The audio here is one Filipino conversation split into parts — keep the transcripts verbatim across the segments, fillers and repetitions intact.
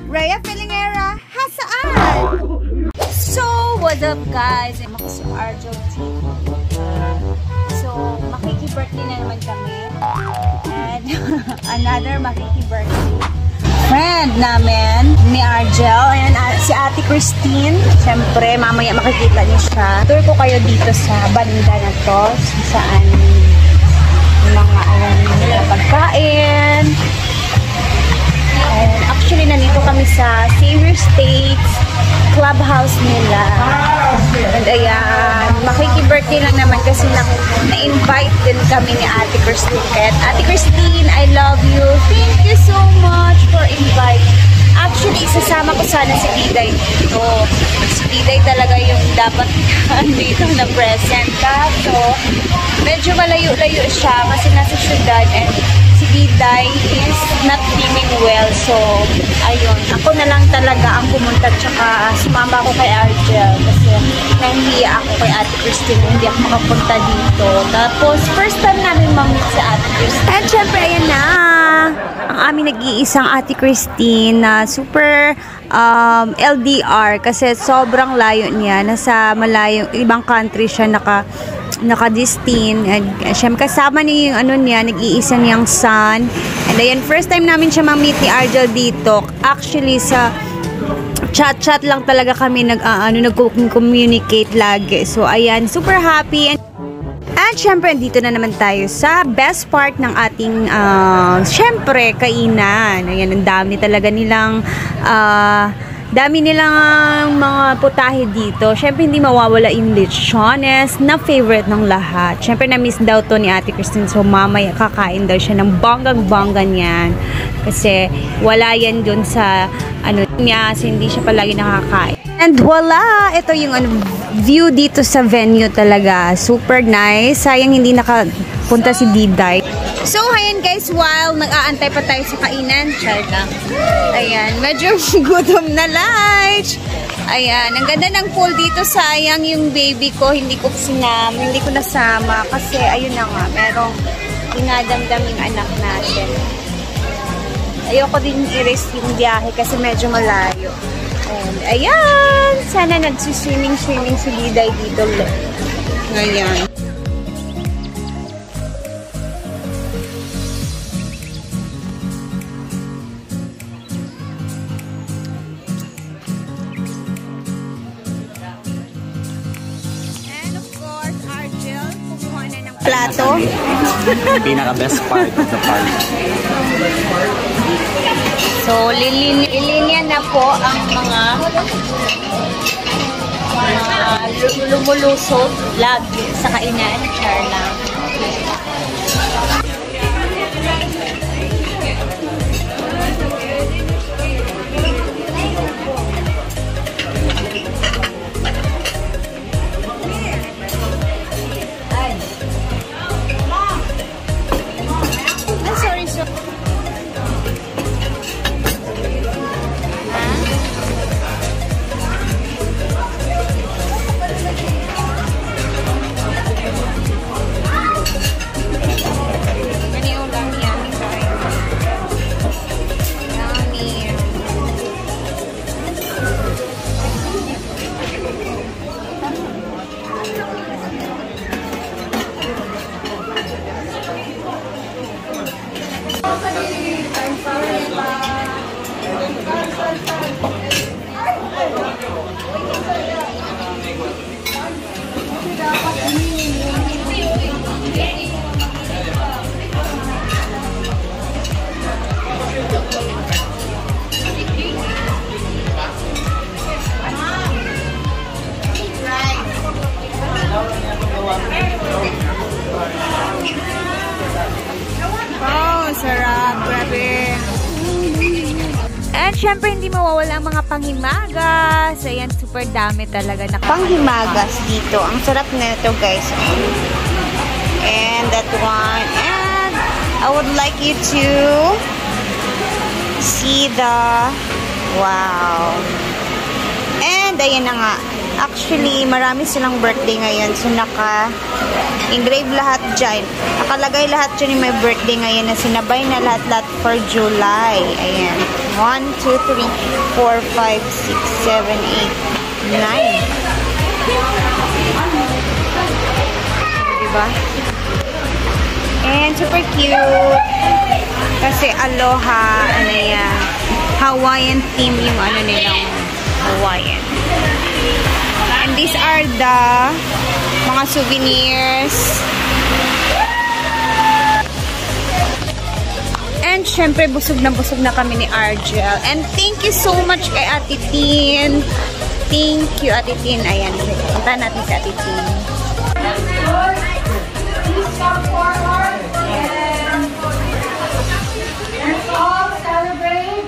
Rhea Filingera, hasaan? So, what up guys? I'm ako si Arjo T. So, makiki-birthday na naman kami. And another makiki-birthday friend namin ni Argel. Ayan, si Ate Christine. Siyempre, mamaya makikita niyo siya. Tour ko kayo dito sa banda na to. Saan mga ayan nila pagkain. And actually, nandito kami sa Xavier States clubhouse nila. And ayan, makiki-birthday lang naman kasi na-invite din kami ni Ate Christine. Ate Christine, I love you. Thank you so much for invite. Actually, isasama ko sana si Diday dito. Si Diday talaga yung dapat dito na present. Kaso, medyo malayo-layo siya kasi nasa syudad and si Diday is not feeling well. So, ayun. Ako na lang talaga ang pumunta tsaka sumama ako kay Argel kasi nahihiya ako kay Ate Christine. Hindi ako makapunta dito. Tapos, first time namin mamit sa Ate Christine. And syempre, ayan na. Ang aming nag-iisang Ate Christine na super um, L D R kasi sobrang layo niya. Nasa malayo, ibang country siya naka naka-distin. Siyempre kasama niya yung ano niya, nag-iisa niyang son. And ayan, first time namin siya ma-meet ni Argel dito. Actually, sa chat-chat lang talaga kami nag, uh, ano, nag-communicate lagi. So, ayan, super happy. And, at syempre, dito na naman tayo sa best part ng ating, uh, syempre, kainan. Ayan, ang dami talaga nilang, uh, dami nilang mga putahe dito. Syempre, hindi mawawala yung lechones na favorite ng lahat. Syempre, na-miss daw to ni Ate Christine. So, mamaya kakain daw siya ng bonggang-bongga niyan. Kasi, wala yan dun sa, ano niya, so hindi siya palagi nakakain. And voila! Ito yung ano, view dito sa venue talaga. Super nice. Sayang hindi nakapunta si Diday. So, ayan guys, while nag-aantay pa tayo sa kainan, char lang. Ayan, medyo gutom na lunch. Ayan, ang ganda ng pool dito. Sayang yung baby ko, hindi ko sinama, hindi ko nasama. Kasi, ayun na nga, merong dinadamdam yung anak natin. Ayoko din i-risk yung biyahe kasi medyo malayo. And, ayan, sana nagsiswimming-swimming si Diday dito. Ngayon. Plato. Pinaka-best part of the party. So, lilinya na po ang mga mga lumulusot lagi sa kainan. Char lang. Oh, sarap. Grabe. And syempre, hindi mawawala ang mga panghimagas. Ayan, super dami talaga na panghimagas dito. Ang sarap na ito, guys. And that one. And I would like you to see the wow. And ayan na nga. Actually, marami silang birthday ngayon. So, naka-engrave lahat dyan. Nakalagay lahat dyan yung may birthday ngayon na sinabay na lahat-lahat for July. Ayan. one, two, three, four, five, six, seven, eight, nine. Diba? And super cute. Kasi aloha, ano yan, Hawaiian theme yung ano nilang Hawaiian. And these are the mga souvenirs. And syempre, busog na busog na kami ni Argel. And thank you so much kay Ate Tin. Thank you, Ate Tin. Ayan, punta natin si Ate Tin. Please come forward. Let's all celebrate.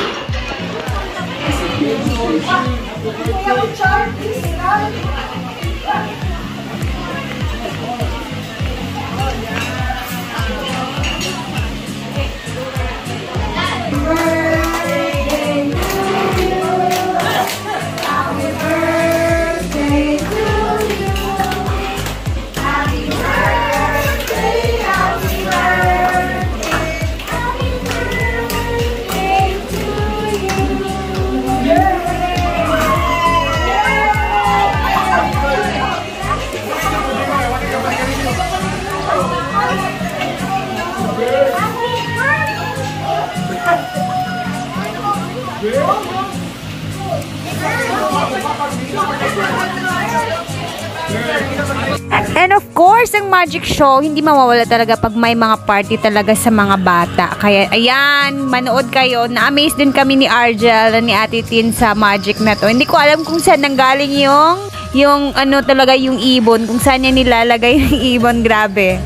And of course, ang magic show, hindi mawawala talaga pag may mga party talaga sa mga bata. Kaya, ayan, manood kayo. Na-amaze din kami ni Argel ni Ate Tin sa magic na to. Hindi ko alam kung saan nanggaling yung, yung ano talaga yung ibon. Kung saan niya nilalagay yung ibon. Grabe.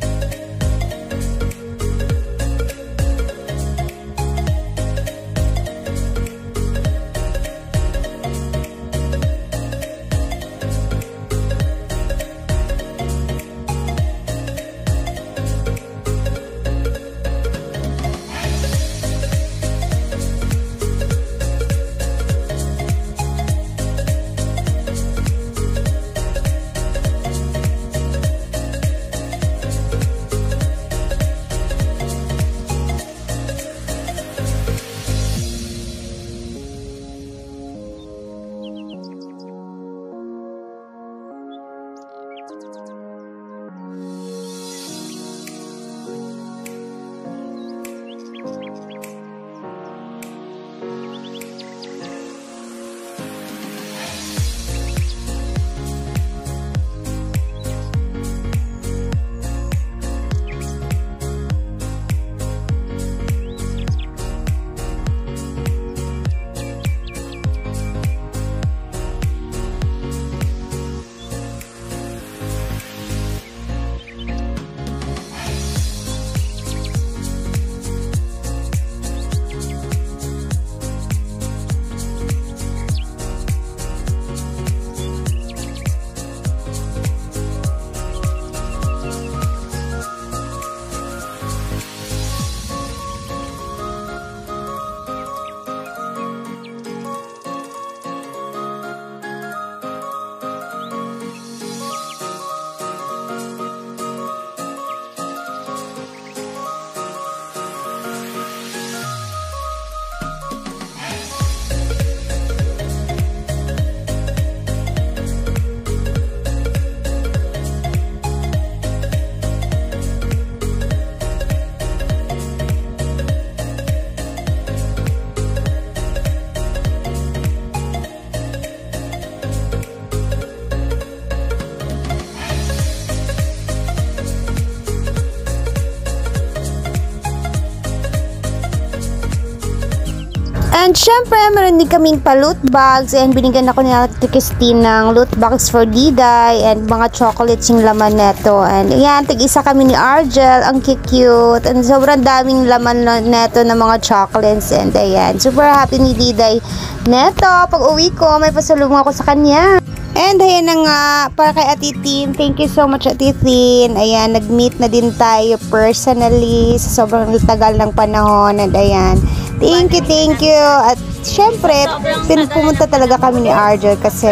And syempre, meron din kaming pa-loot bags and binigyan ako ni Ate Christine ng loot bags for Diday and mga chocolates yung laman neto. And yan, tig-isa kami ni Argel, ang cute and sobrang daming laman neto ng mga chocolates. And ayan, super happy ni Diday neto. Pag uwi ko, may pasalubong ako sa kanya. And ayan na nga, para kay Ate Tin, thank you so much Ate Tin. Ayan, nag-meet na din tayo personally sa sobrang tagal ng panahon. And ayan, thank you, thank you. At syempre, pumunta talaga kami ni Argel kasi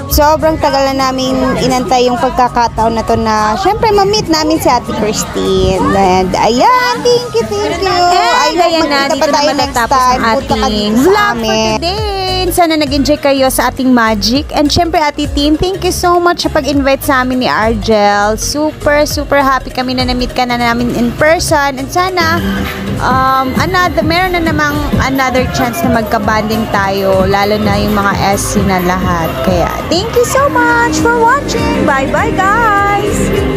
sobrang tagal na namin inantay yung pagkakataon na to na syempre ma-meet namin si Ate Christine. And ayan, thank you, thank you. And I ayan hope na, magkita dito pa tayo naman next natapos time. ang Punta ka ating dito sa vlog for amin. today. Sana nag-enjoy kayo sa ating magic. And syempre, Ate Team, thank you so much sa pag-invite sa amin ni Argel. Super, super happy kami na na-meet ka na namin in person. And sana, um, another, meron na namang another chance na magka-banding tayo. Lalo na yung mga S C na lahat. Kaya, thank you so much for watching. Bye-bye, guys!